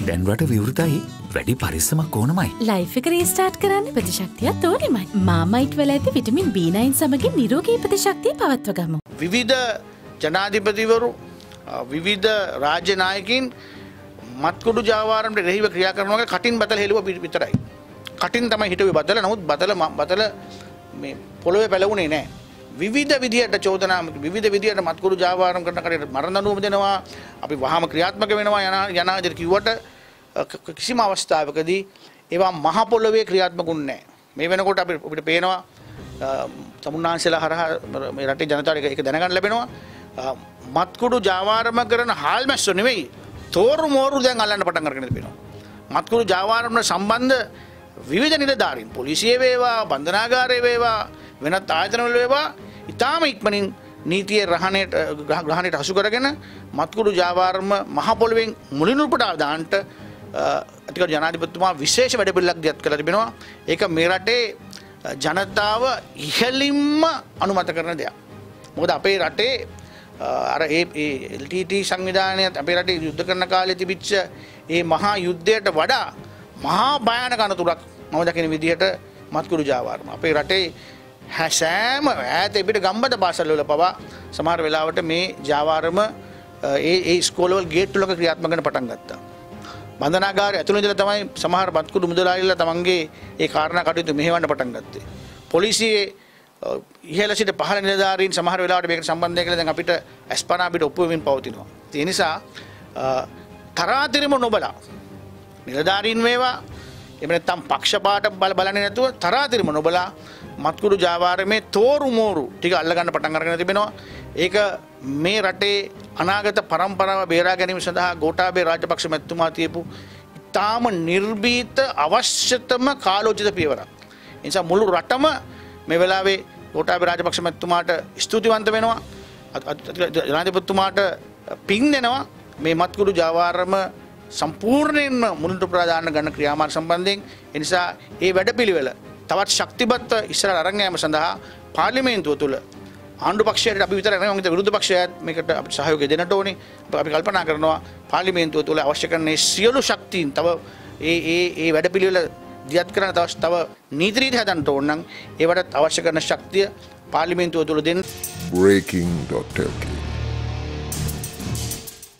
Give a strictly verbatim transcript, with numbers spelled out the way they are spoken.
දැන් රට විවෘතයි. වැඩි පරිස්සමක් ඕනමයි. ලයිෆ් එක රීස්ටාර්ට් කරන්න ප්‍රතිශක්තියත් ඕනෙමයි. මාමයිට් වල ඇති විටමින් බී නයින් සමගින් නිරෝගී ප්‍රතිශක්තිය පවත්ව ගමු. විවිධ ජනාධිපතිවරු විවිධ රාජ්‍ය නායකින් මත්කුඩු ජාවාරම්ට රෙහිව ක්‍රියා කරනවා කටින් බතල හෙළුව විතරයි. කටින් තමයි හිටුවේ බතල. නමුත් බතල බතල මේ පොළොවේ පැලවුණේ නැහැ. විවිධ විදියට චෝදනා විවිධ විදියට මත්කුඩු ජාවාරම් කරන කඩේට මරණ දඬුවම දෙනවා. අපි වහාම ක්‍රියාත්මක වෙනවා යන යනාජර කිව්වට කිසිම අවස්ථාවකදී ඒවා මහ පොළොවේ ක්‍රියාත්මකුන්නේ නැහැ. මේ වෙනකොට අපි අපිට පේනවා තමුන්නාන්සලා හරහා මේ රටේ ජනතාවට ඒක දැනගන්න ලැබෙනවා. මත්කුඩු ජාවාරම කරන හාල්මැස්සෝ නෙවෙයි තෝරු මෝරු දැන් අල්ලන්න පටන් අරගෙන තිබෙනවා. මත්කුඩු ජාවාරමට සම්බන්ධ විවිධ නිලධාරීන් පොලිසිය වේවා බන්ධනාගාරයේ වේවා වෙනත් ආයතනවල වේවා ඉතාම ඉක්මනින් නීතියේ රහණයට ග්‍රහණයට හසු කරගෙන මත්කුඩු ජාවාරම මහ පොළොවෙන් මුලින් උපුටා දාන්නට අතිගරු ජනාධිපතිතුමා විශේෂ වැඩපිළිවෙලක් දියත් කළා තිබෙනවා. ඒක මේ රටේ ජනතාව ඉහළින්ම අනුමත කරන දෙයක්. මොකද අපේ රටේ අර ඒ එල් ටී ටී සංවිධානය අපේ රටේ යුද්ධ කරන කාලේ තිබිච්ච ඒ මහා යුද්ධයට වඩා මහා භයානක අනතුරක් මම දකින විදිහට මත්කුඩු ජාවාරම අපේ රටේ හැසෑම ඈත පිට ගම්බද පාසල් වල පවා සමහර වෙලාවට මේ ජාවාරම ඒ ඒ ඉස්කෝලවල ගේට් වලක ක්‍රියාත්මක වෙන පටන් ගත්තා. බන්ධනාගාරය ඇතුළේ ඉඳලා තමයි සමහර මත්කුඩු මුදලාලිලා තමන්ගේ ඒ කාරණා කටයුතු මෙහෙවන්න පටන් ගත්තේ. පොලිසියේ ඉහළ සිට පහළ නිලධාරීන් සමහර වෙලාවට මේකට සම්බන්ධයි කියලා දැන් අපිට අස්පනා අපිට ඔප්පු වෙමින් පවතිනවා. ඒ නිසා තරාතිරම නොබලා නිලධාරීන් වේවා එහෙම නැත්නම් පක්ෂපාත බල බලන්නේ නැතුව තරාතිරම නොබලා මත්කුඩු ජාවාරමේ තෝරු මෝරු ටික අල්ල ගන්න පටන් අරගෙන තිබෙනවා. ඒක මේ රටේ අනාගත පරම්පරාව බේරා ගැනීම සඳහා ගෝඨාභය රාජපක්ෂ මැතිතුමා තියපු ඉතාම නිර්භීත අවශ්‍යතම කාලෝචිත පියවරක්. ඒ නිසා මුළු රටම මේ වෙලාවේ ගෝඨාභය රාජපක්ෂ මැතිතුමාට ස්තුතිවන්ත වෙනවා. ජනාධිපතිතුමාට පින් දෙනවා මේ මත්කුඩු ජාවාරම සම්පූර්ණයෙන්ම මුලින්ට ප්‍රදාන ගන්න ක්‍රියාමාර්ග සම්බන්ධයෙන්. ඒ නිසා ඒ වැඩපිළිවෙල තවත් ශක්තිමත් ඉස්සරහට අරන් යාම සඳහා පාර්ලිමේන්තුව තුළ ආණ්ඩු පක්ෂයට අපි විතරක් නෙවෙයි විරුද්ධ පක්ෂයත් මේකට අපිට සහයෝගය දෙන්නට ඕනේ. අපි කල්පනා කරනවා පාර්ලිමේන්තුව තුළ අවශ්‍ය කරන සියලු ශක්තියින් තව ඒ ඒ ඒ වැඩපිළිවෙල දියත් කරන තව තව නීති රීති හදන්න ඕන නම් ඒවට අවශ්‍ය කරන ශක්තිය පාර්ලිමේන්තුව තුළ දෙන්න. breaking dot l k